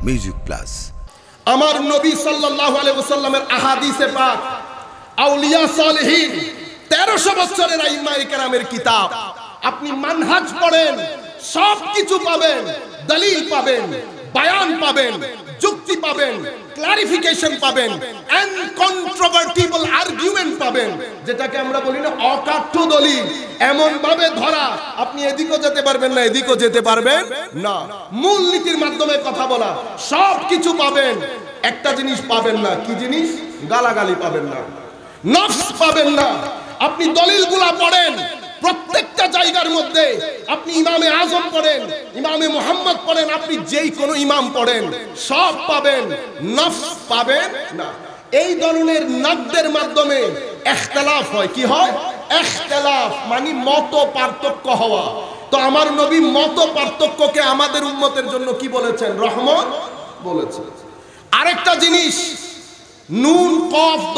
Music plus. আমার নবী সাল্লাল্লাহু আলাইহি ওয়াসাল্লামের আহাদিসে পাক, আউলিয়া সালেহীন 1300 বছরের আইম্মায়ে কেরামের কিতাব, আপনি মানহাজ পড়েন, সব কিছু পাবেন, দলিল পাবেন, বয়ান পাবেন, যুক্তি পাবেন, ক্লারিফিকেশন পাবেন, আনকন্ট্রোভার্টিবল আর্গুমেন্ট পাবেন, যেটাকে আমরা বলি না অকাঠ্য দলিল, এমন ভাবে ধরা আপনি এদিকেও যেতে পারবেন না, এদিকেও যেতে পারবেন না। মূলনীতির মাধ্যমে কথা বলা, সব কিছু পাবেন। একটা জিনিস পাবেন না, কি জিনিস? গালাগালি পাবেন না, নফস পাবেন না। আপনি দলিলগুলা পড়েন, প্রত্যেকটা জায়গার মধ্যে আপনি ইমামে আজম পড়েন, ইমামে মুহাম্মদ পড়েন, আপনি যেই কোনো ইমাম পড়েন, সব পাবেন, নফস পাবেন না। এই ধরনের নাকদের মাধ্যমে ইখতিলাফ হয়। কি হয়? ইখতিলাফ মানে মত পার্থক্য হওয়া। তো আমার নবী মত পার্থক্যকে আমাদের উম্মতের জন্য কি বলেছেন? রহমত বলেছেন। আরেকটা জিনিস, নুন কফ দ,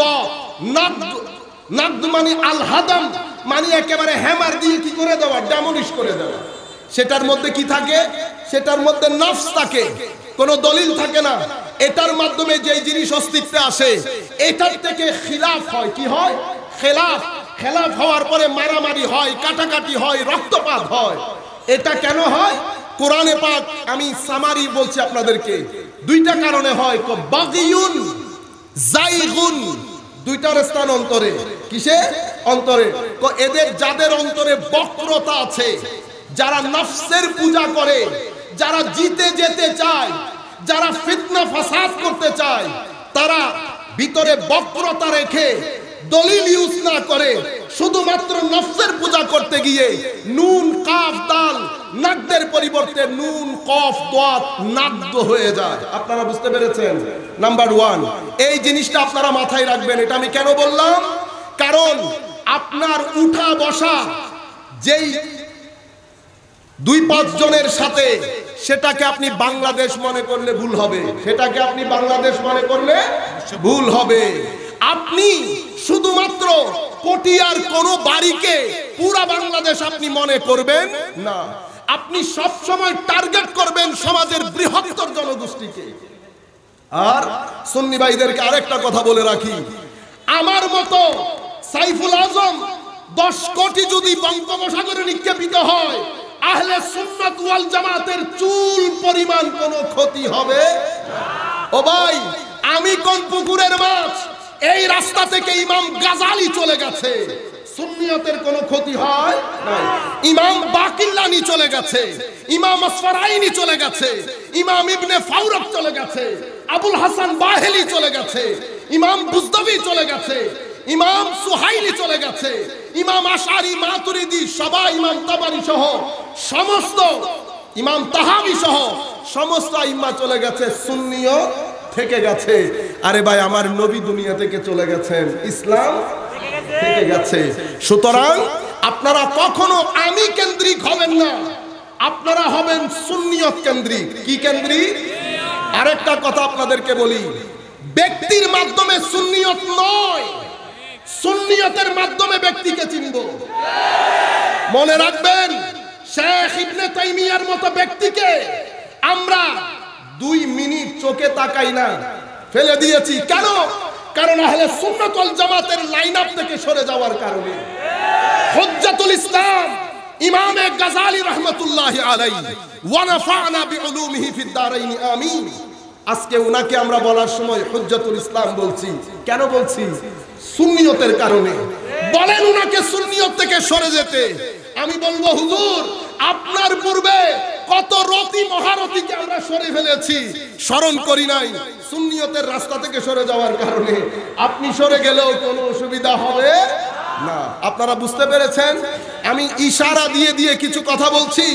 নাকদ মানে আল হাদাম, মানে একেবারে হ্যামার দিয়ে কি করে দেওয়া, ডেমলিশ করে দেওয়া। সেটার মধ্যে কি থাকে? সেটার মধ্যে নফস থাকে, কোনো দলিল থাকে না। এটার মাধ্যমে যেই জিনিস অস্তিত্বে আসে, এটার থেকে খিলাফ হয়। কি হয়? খেলাফ। খেলাফ হওয়ার পরে মারামারি হয়, কাটাকাটি হয়, রক্তপাত হয়। এটা কেন হয়? কোরআনে পাক, আমি সামারি বলছি আপনাদেরকে, দুইটা কারণে হয়। বাগিয়ুন, জাইগুন, দুইটার স্থান অন্তরে। কিসে? অন্তরে। এদের যাদের অন্তরে বক্রতা আছে, যারা নফসের পূজা করে, যারা জিতে যেতে চায়, যারা ফিতনা ফাসাদ করতে চায়, তারা ভিতরে বক্রতা রেখে দলিল ইউজ না করে শুধুমাত্র নফসের পূজা করতে গিয়ে নুন কাফ দাল নাকদের পরিবর্তে নুন কফ দাত নাকদ হয়ে যায়। আপনারা বুঝতে পেরেছেন? নাম্বার 1, এই জিনিসটা আপনারা মাথায় রাখবেন। এটা আমি কেন বললাম? কারণ আপনার উঠা বসা যেই 2-5 জনের সাথে, সেটাকে আপনি বাংলাদেশ মনে করলে ভুল হবে। সেটাকে আপনি বাংলাদেশ মনে করলে ভুল হবে। আপনি শুধুমাত্র পটিয়ার কোন বাড়িকে পুরা বাংলাদেশ আপনি মনে করবেন না। আপনি সব সময় টার্গেট করবেন সমাজের বৃহত্তর জনগোষ্ঠীকে। আর সুন্নি ভাইদেরকে আরেকটা কথা বলে রাখি, আমার মতো সাইফুল আজম 10 কোটি যদি বঙ্গোপসাগরে নিক্ষেপিত হয়, আহলে সুন্নাত ওয়াল জামাতের চুল পরিমাণ কোনো ক্ষতি হবে না। ও ভাই, আমি কোন পুকুরের মাছ? এই রাস্তা থেকে ইমাম গাজালি চলে গেছে, সুন্নিয়তের কোনো ক্ষতি হয় নাই। ইমাম বাকিল্লানি চলে গেছে, ইমাম আসফারাইনি চলে গেছে, ইমাম ইবনে ফাওরক চলে গেছে, আবুল হাসান বাহেলি চলে গেছে, ইমাম বুজদাবি চলে গেছে, ইমাম সুহাইলি চলে গেছে, ইমাম আশআরি মাতুরিদি সবাই, ইমাম তাবারি সহ সমস্ত, ইমাম তাহাবি সহ সমস্ত আইম্মা চলে গেছে, সুন্নিয়ত থেকে গেছে। আরে ভাই, আমার নবী দুনিয়া থেকে চলে গেছেন, ইসলাম থেকে গেছে। সুতরাং আপনারা কখনো আমি কেন্দ্রিক হবেন না, আপনারা হবেন সুন্নিয়ত কেন্দ্রিক। কি কেন্দ্রিক? আরেকটা কথা আপনাদেরকে বলি, ব্যক্তির মাধ্যমে সুন্নিয়ত নয়, সুন্নিয়তের মাধ্যমে ব্যক্তিকে চিনব। মনে রাখবেন, শেখ ইবনে তাইমিয়ার মতো ব্যক্তিকে আমরা 2 মিনিট চোখে তাকাই না, ফেলে দিয়েছি। কেন? কারণ আহলে সুন্নাত ওয়াল জামাতের লাইনআপ থেকে সরে যাওয়ার কারণে। হুজ্জাতুল ইসলাম ইমাম গাজালি রাহমাতুল্লাহি আলাইহি ওয়া নাফা'না বিউলুমিহি ফিদ দারাইন আমিন। আজকে উনাকে আমরা বলার সময় হুজ্জাতুল ইসলাম বলছি। কেন বলছি? সুন্নিয়তের কারণে। বলেন উনাকে সুন্নিয়ত থেকে সরে যেতে। আমি বলবো, হুজুর, আপনার পূর্বে কত রতি মহারতিকে আমরা সরে ফেলেছি, স্মরণ করি নাই। সুন্নিয়তের রাস্তা থেকে সরে যাওয়ার কারণে আপনি সরে গেলেও কোনো অসুবিধা হবে না। আপনারা বুঝতে পেরেছেন? আমি ইশারা দিয়ে দিয়ে কিছু কথা বলছি।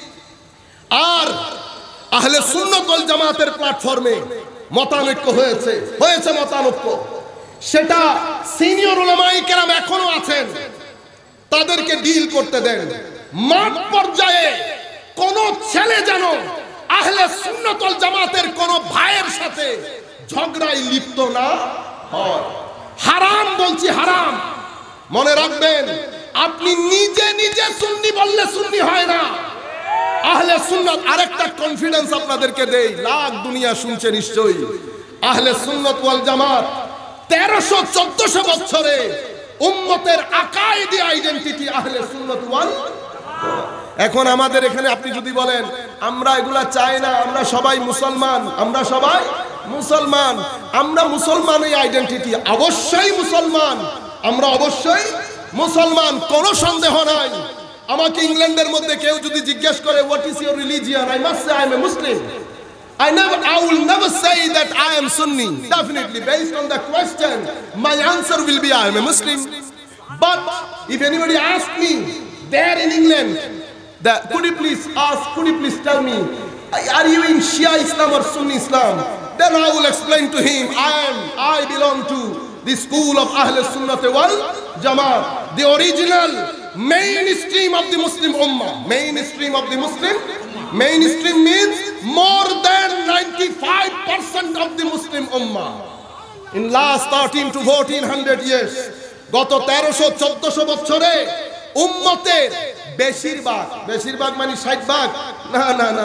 আর আহলে সুন্নাত ওয়াল জামাতের প্ল্যাটফর্মে মতানৈক্য হয়েছে মতানৈক্য। সেটা সিনিয়র উলামায়ে কেরাম এখনো আছেন, তাদেরকে ডিল করতে দেন। মাঠ পর্যায়ে কোন ছেলে যেন আহলে সুন্নাত ওয়াল জামাতের কোন ভাইয়ের সাথে ঝগড়ায় লিপ্ত না হয়। হারাম বলছি, হারাম। মনে রাখবেন, আপনি নিজে নিজে সুন্নি বললে সুন্নি হয় না। আহলে সুন্নাত আরেকটা কনফিডেন্স আপনাদেরকে দেই, লাখ দুনিয়া শুনছে নিশ্চয়ই। আহলে সুন্নাত ওয়াল জামাত 1300-1400 বছরে উম্মতের আকাইদি আইডেন্টিটি আহলে সুন্নাত ওয়াল। এখন আমাদের এখানে আপনি যদি বলেন আমরা এগুলা চাই না, আমরা সবাই মুসলমান, আমরা সবাই মুসলমান, আমরা মুসলমান, এই আইডেন্টিটি অবশ্যই মুসলমান, আমরা অবশ্যই মুসলমান, কোনো সন্দেহ নাই। আমাকে ইংল্যান্ডের মধ্যে কেউ যদি জিজ্ঞেস করে what is your religion, I must say I am a Muslim. I will never say that I am Sunni. Definitely, based on the question, my answer will be I am a Muslim. But if anybody asks me there in England, could you please tell me, are you in Shia Islam or Sunni Islam? Then I will explain to him, I belong to the school of Ahlul Sunnah wal Jamaat, the original mainstream of the Muslim Ummah. Mainstream of the Muslim. Mainstream means more than 95% of the Muslim Ummah. In last 13 to 1400 years, গত 1300-1400 বছরে উম্মতের বেশিরভাগ মানে 60 ভাগ, না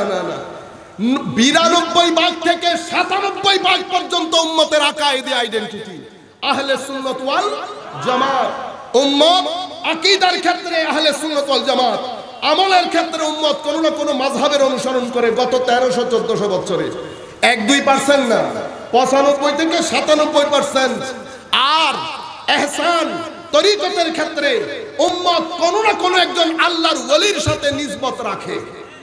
92 ভাগ থেকে 97 ভাগ পর্যন্ত উম্মতের আকাইদি আইডেন্টিটি আহলে সুন্নাত ওয়াল জামাত। উম্মত আকীদার ক্ষেত্রে আহলে সুন্নাত ওয়াল জামাত, আমলের ক্ষেত্রে উম্মত কোনো না কোনো মাযহাবের অনুসরণ করে গত 1300-1400 বছরে। 1-2% না, 95 থেকে 97%। আর ইহসান তরিকতের ক্ষেত্রে উম্মত কোনো না কোনো একজন আল্লাহর ওলির সাথে নিসবত রাখে,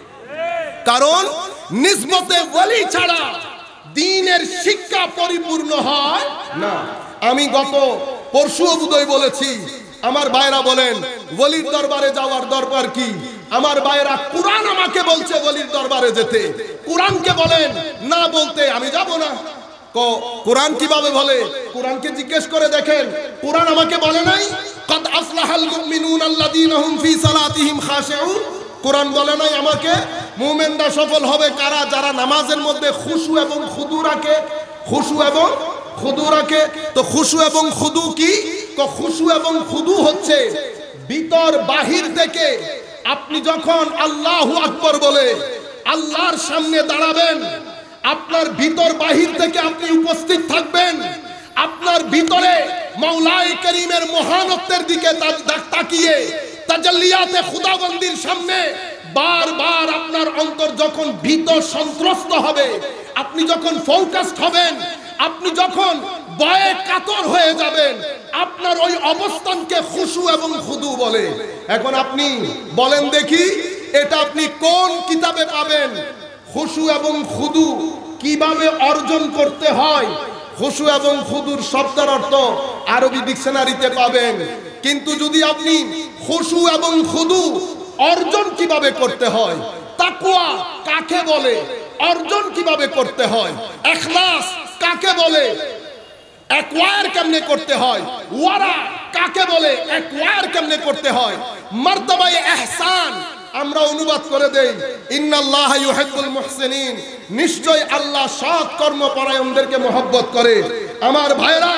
কারণ নিসবতে ওলি ছাড়া দ্বীনের শিক্ষা পরিপূর্ণ হয় না। আমি গত পরশু বোধহয় বলেছি, আমার ভাইরা বলেন ওলির দরবারে যাওয়ার দরকার কি? আমার ভাইরা কুরআন আমাকে বলছে ওলির দরবারে যেতে, কুরআনকে বলেন না বলতে আমি যাব না। কুরআন কিভাবে বলে? কুরআনকে জিজ্ঞেস করে দেখেন, কুরআন আমাকে বলে নাই কাদ আফলাহাল মুমিনুনা আল্লাযীনা হুম ফি সালাতিহিম খাশিউন? কুরআন বলে নাই আমাকে মুমিনরা সফল হবে কারা? যারা নামাজের মধ্যে খুশু এবং খুদু রাখে। খুশু এবং খুদু রাখে। তো খুশু এবং খুদু কি? খুশু এবং খুদু হচ্ছে ভিতর বাহির থেকে আপনি যখন আল্লাহু আকবার বলে আল্লাহর সামনে দাঁড়াবেন, আপনার ভিতর বাহির থেকে আপনি উপস্থিত থাকবেন, আপনার ভিতরে মাওলায়ে কারীমের মহানত্বের দিকে তাকিয়ে তাজাল্লিয়াতে খুদাবন্দির সামনে বারবার আপনার অন্তর যখন ভীত সন্ত্রস্ত হবে, আপনি যখন ফোকাসড হবেন, আপনি যখন ভয়ে কাতর হয়ে যাবেন, আপনার ওই অবস্থানকে খুশু এবং খুদু বলে। এখন আপনি বলেন দেখি, এটা আপনি কোন কিতাবে পাবেন? খুশু এবং খুদু কিভাবে অর্জন করতে হয়? খুশু এবং খুদুর শব্দের অর্থ আরবি ডিকশনারিতে পাবেন, কিন্তু যদি আপনি খুশু এবং খুদু অর্জন কিভাবে করতে হয়, তাকওয়া কাকে বলে, অর্জন কিভাবে করতে হয়, ইখলাস কাকে বলে, অ্যাকোয়ার কেমনে করতে হয়, ওয়ারা কাকে বলে, অ্যাকোয়ার কেমনে করতে হয়, মারতাবায়ে ইহসান আমরা অনুবাদ করে দেই ইন্নাল্লাহা ইউহিব্বুল মুহসিনিন, নিশ্চয় আল্লাহ সৎ কর্মপরায়ণদেরকে মহব্বত করে। আমার ভাইরা,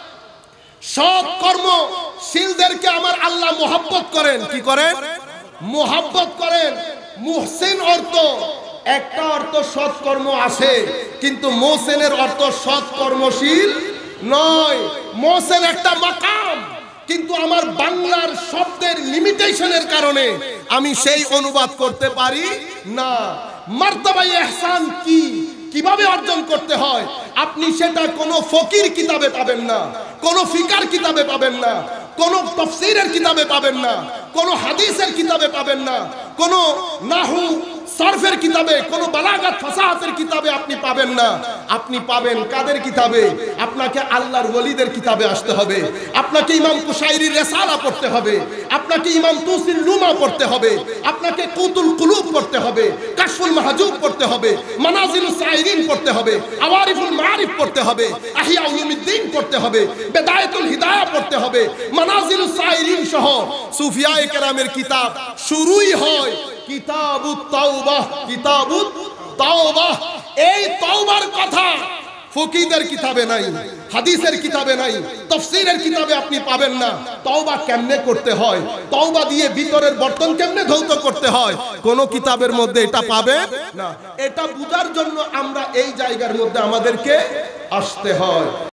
সৎ কর্মশীলদেরকে আমার আল্লাহ মহব্বত করেন। কি করেন? মহব্বত করেন। মুহসিন অর্থ, একটা অর্থ সৎ কর্ম আসে, কিন্তু মুহসিনের অর্থ সৎ কর্মশীল নয়। মুহসিন একটা মাকাম, কিন্তু আমার বাংলার শব্দের লিমিটেশনের কারণে আমি সেই অনুবাদ করতে পারি না। মারতাবায়ে ইহসান কি, কিভাবে অর্জন করতে হয়, আপনি সেটা কোনো ফকির কিতাবে পাবেন না, কোনো ফিকার কিতাবে পাবেন না, কোনো তাফসীরের কিতাবে পাবেন না, কোনো হাদিসের কিতাবে পাবেন না, কোনো নাহু সরফের কিতাবে, কোনো বালাগাত ফাসাহাতের কিতাবে আপনি পাবেন না। আপনি পাবেন কাদের কিতাবে? আপনাকে আল্লাহর ওলিদের কিতাবে আসতে হবে, আপনাকে ইমাম কুশাইরির রিসালা পড়তে হবে, আপনাকে ইমাম তুসির লুমা পড়তে হবে, আপনাকে কুতুল কুলুব পড়তে হবে, কাশফুল মাহজুব পড়তে হবে, মানাজিলুস সাইরিন পড়তে হবে, আওয়ারিফুল মারিফ পড়তে হবে, ইহয়া উলুমিদ্দিন পড়তে হবে, বিদায়াতুল হিদায়াহ পড়তে হবে, মানাজিলুস সাইরিন সহ সুফিয়ায়ে কেরামের কিতাব শুরুই হয় কিতাবুত তাওবাহ। কিতাবুত তাওবাহ, এই তাওবার কথা ফকিহদের কিতাবে নাই, হাদিসের কিতাবে নাই, তাফসীরের কিতাবে আপনি পাবেন না। তওবা কেমনে করতে হয়, তওবা দিয়ে ভিতরের বর্তন কেমনে ধৌত করতে হয়, কোন কিতাবের মধ্যে এটা পাবেন না। এটা বুঝার জন্য আমরা এই জায়গার মধ্যে আমাদেরকে আসতে হয়।